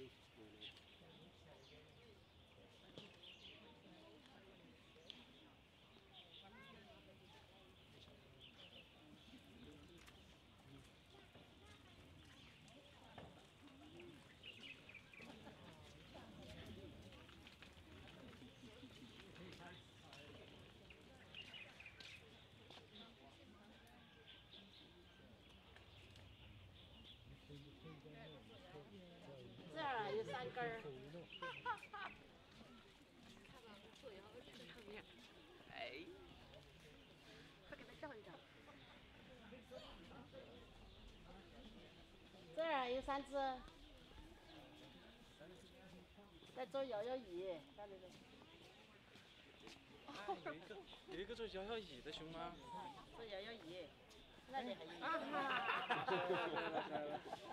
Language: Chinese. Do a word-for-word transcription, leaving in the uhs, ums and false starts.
这儿有三根儿。 哎，快给他照一张。 这儿有三只。在做摇摇椅，看这个。 有一个有一个做摇摇椅的熊猫。 做摇摇椅，那里还有一个。 啊！